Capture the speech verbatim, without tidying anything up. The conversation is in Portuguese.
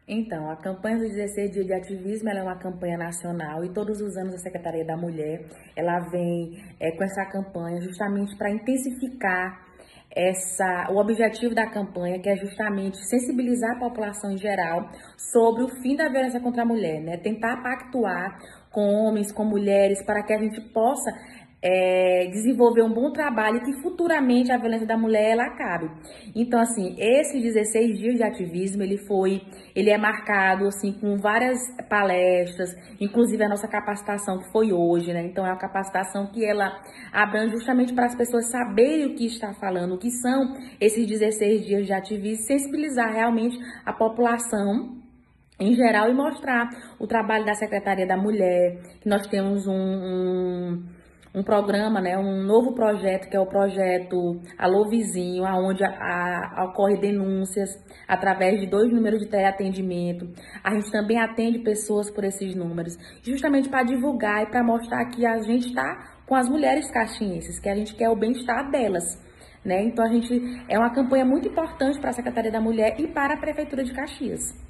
Então, a campanha dos dezesseis dias de ativismo, ela é uma campanha nacional e todos os anos a Secretaria da Mulher, ela vem é, com essa campanha justamente para intensificar essa, o objetivo da campanha, que é justamente sensibilizar a população em geral sobre o fim da violência contra a mulher, né? Tentar pactuar com homens, com mulheres, para que a gente possa É, desenvolver um bom trabalho e que futuramente a violência da mulher ela acabe. Então, assim, esses dezesseis dias de ativismo, ele foi, ele é marcado, assim, com várias palestras, inclusive a nossa capacitação que foi hoje, né? Então, é uma capacitação que ela abrange justamente para as pessoas saberem o que está falando, o que são esses dezesseis dias de ativismo, sensibilizar realmente a população em geral e mostrar o trabalho da Secretaria da Mulher, que nós temos um, um um programa, né, um novo projeto, que é o projeto Alô Vizinho, onde a, a, ocorre denúncias através de dois números de teleatendimento. A gente também atende pessoas por esses números, justamente para divulgar e para mostrar que a gente está com as mulheres caxienses, que a gente quer o bem-estar delas. Né? Então, a gente é uma campanha muito importante para a Secretaria da Mulher e para a Prefeitura de Caxias.